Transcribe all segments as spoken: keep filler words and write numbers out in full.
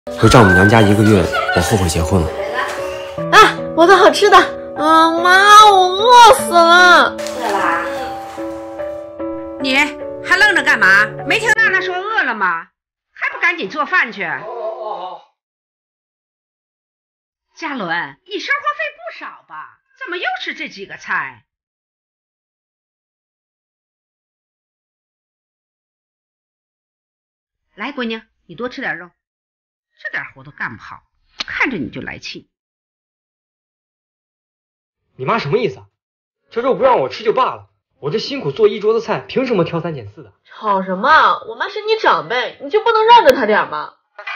回丈母娘家一个月，我后悔结婚了。 啊，我的好吃的！啊妈，我饿死了。 饿啦？ 你还愣着干嘛？没听娜娜说饿了吗？还不赶紧做饭去？ 哦哦哦。 嘉伦，你生活费不少吧？怎么又是这几个菜？来，闺女，你多吃点肉，这点活都干不好，看着你就来气。 你妈什么意思啊？这肉不让我吃就罢了，我这辛苦做一桌子菜，凭什么挑三拣四的？ 吵什么？我妈是你长辈，你就不能让着她点吗？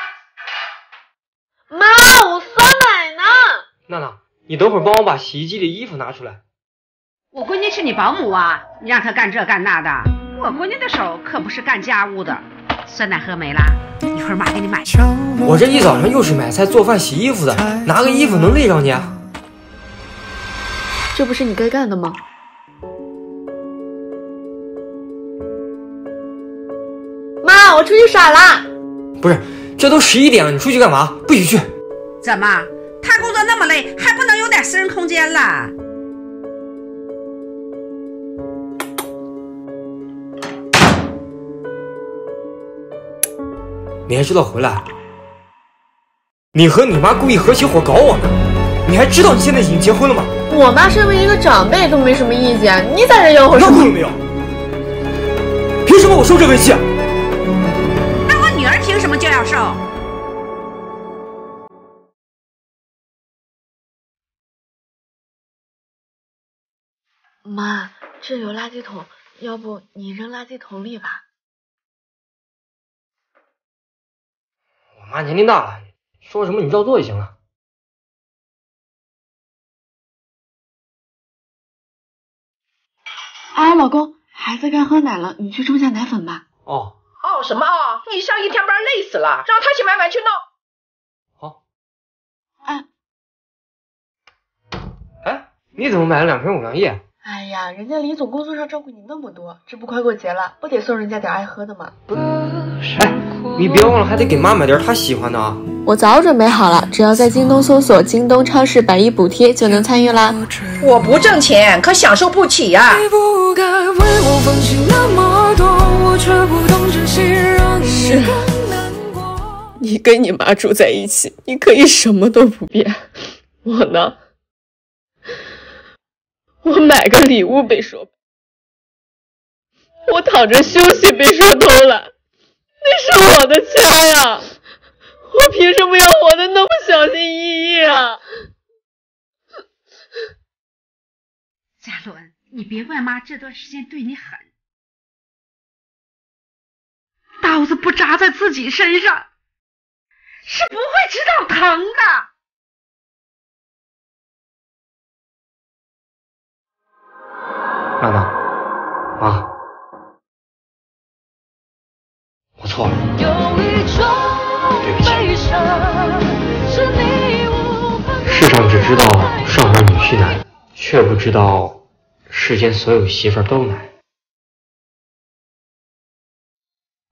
妈，我酸奶呢？ 娜娜，你等会儿帮我把洗衣机里衣服拿出来。 我闺女是你保姆啊，你让她干这干那的，我闺女的手可不是干家务的。酸奶喝没了，一会儿妈给你买。 我这一早上又是买菜做饭洗衣服的，拿个衣服能累着你啊？ 这不是你该干的吗？妈，我出去耍啦！ 不是，这都十一点了，你出去干嘛？不许去！ 怎么，他工作那么累，还不能有点私人空间了？ 你还知道回来？你和你妈故意合起伙搞我呢？你还知道你现在已经结婚了吗？ 我妈身为一个长辈都没什么意见，你在这吆喝什么？ 那我也没有。凭什么我受这份气？ 那我女儿凭什么就要受？ 妈，这有垃圾桶，要不你扔垃圾桶里吧？ 我妈年龄大了，说什么你照做就行了。 哎，老公，孩子该喝奶了，你去冲下奶粉吧。 哦。 哦什么哦？你上一天班累死了，让他去买碗去弄。 好。 哎。 哎，你怎么买了两瓶五粮液？ 哎呀，人家李总工作上照顾你那么多，这不快过节了，不得送人家点爱喝的吗？ 不，哎，你别忘了还得给妈买点她喜欢的啊。 我早准备好了，只要在京东搜索京东超市百亿补贴就能参与啦。 我不挣钱，可享受不起呀、啊。 是，你跟你妈住在一起，你可以什么都不变。我呢，我买个礼物被说，我躺着休息被说偷了，那是我的家呀。我凭什么要活得那么小心翼翼啊？ 嘉伦，你别怪妈这段时间对你狠，刀子不扎在自己身上，是不会知道疼的。 娜娜，妈，我错了，对不起。世上只知道上门女婿难，却不知道世间所有媳妇儿都难。